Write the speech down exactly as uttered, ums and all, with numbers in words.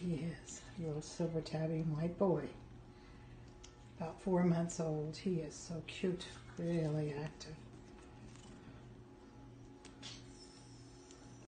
he is. Little silver tabby white boy. About four months old. He is so cute, really active.